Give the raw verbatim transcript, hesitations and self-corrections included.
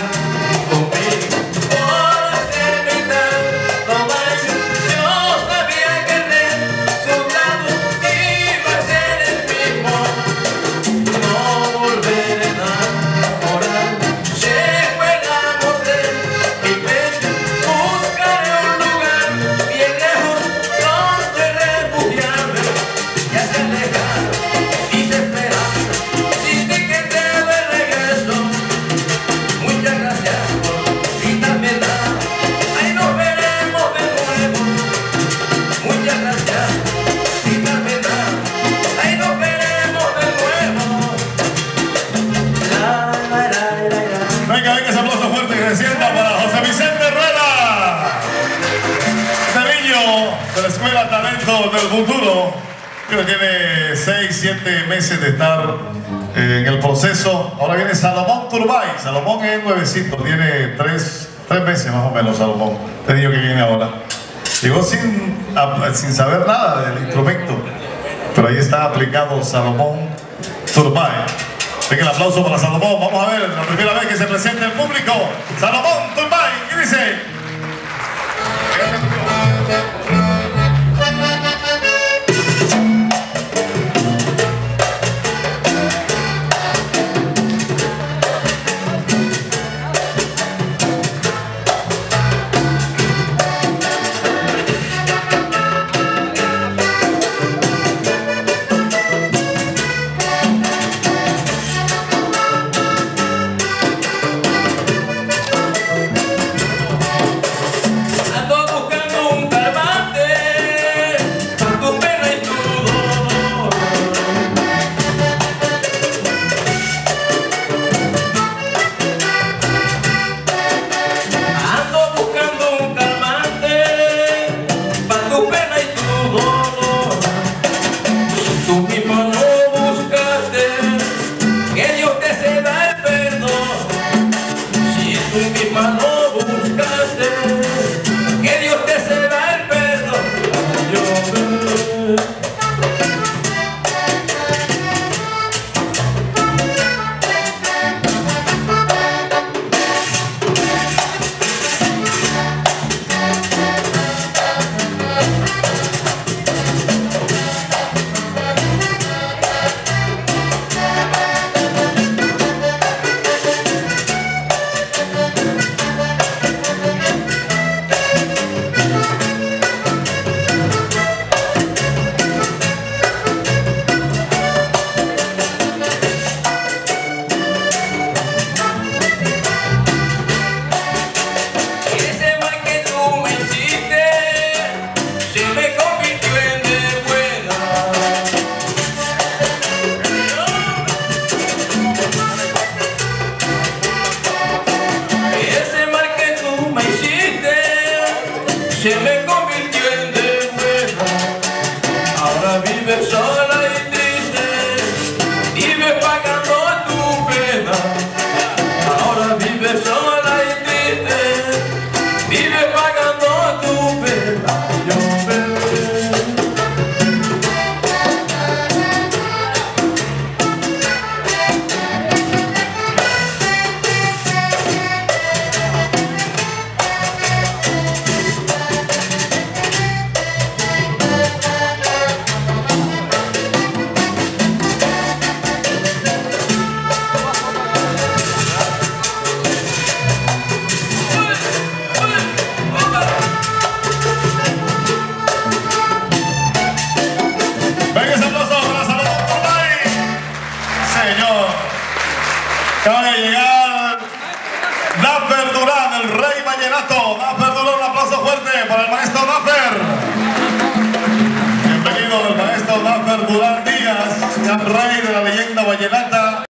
Para José Vicente Herrera, este niño de la Escuela Talento del Futuro, que tiene seis, siete meses de estar eh, en el proceso. Ahora viene Salomón Turbay. Salomón es nuevecito, tiene tres, tres meses más o menos. Salomón, este niño que viene ahora, llegó sin, a, sin saber nada del instrumento, pero ahí está aplicado Salomón Turbay. Así que el aplauso para Salomón. Vamos a ver la primera vez que se presenta el público. Salomón Turbay, ¿qué dice? Se me convirtió en de buena. Ahora vives sola y triste, vives pagando tu pena. Ahora vives sola y triste, vives pagando tu pena. Yo acaba de llegar Dapper Durán, el rey vallenato. Dapper Durán, un aplauso fuerte para el maestro Dapper. Bienvenido el maestro Dapper Durán Díaz, el rey de la leyenda vallenata.